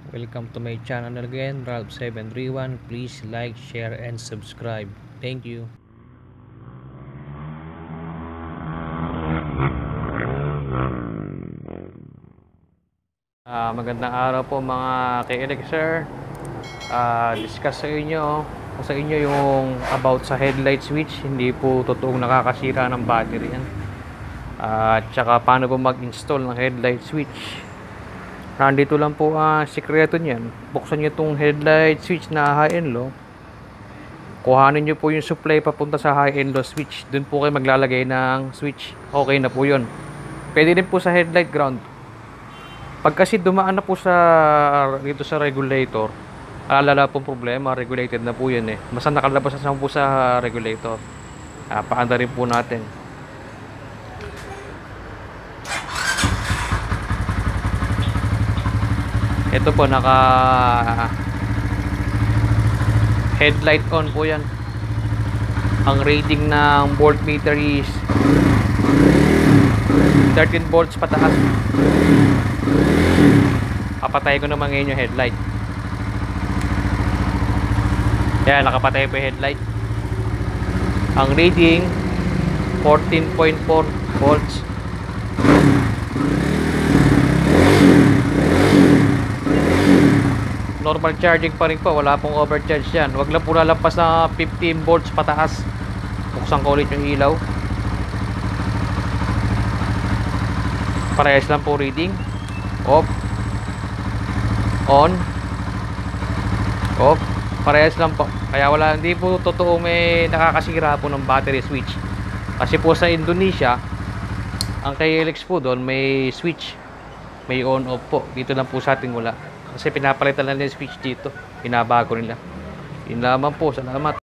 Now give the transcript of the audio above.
Welcome to my channel again, Ralph731. Please like, share, and subscribe. Thank you. Magandang araw po mga ka-Elixir. Discuss sa inyo yung about sa headlight switch. Hindi po totoong nakakasira ng battery yan. Tsaka paano po mag-install ng headlight switch. Nandito lang po ang sikreto niyan. Buksan nyo itong headlight switch na high and low. Kuhanin nyo po yung supply papunta sa high and low switch. Doon po kayo maglalagay ng switch. Okay na po yun. Pwede din po sa headlight ground. Pag kasi dumaan na po dito sa regulator, alala po problema, regulated na po yun eh. Basta nakalabas na po sa regulator. Paanda rin po natin. Ito po naka headlight on po yan. Ang reading ng voltmeter is 13 volts pataas. Kapatay ko naman ngayon yung headlight. Yan, nakapatay po yung headlight. Ang reading 14.4 volts. Normal charging pa rin po, wala pong overcharge yan. Huwag lang po lalampas na 15 volts pataas. Buksan ko ulit yung ilaw. Parehas lang po reading. Off, on, off. Parehas lang po. Kaya hindi po totoo may nakakasira po ng battery switch. Kasi po sa Indonesia, ang KLX po doon may switch, may on off po. Dito lang po sa ating wala. Kasi pinapalitan lang yung switch dito. Pinabago nila. Yun lamang po. Salamat.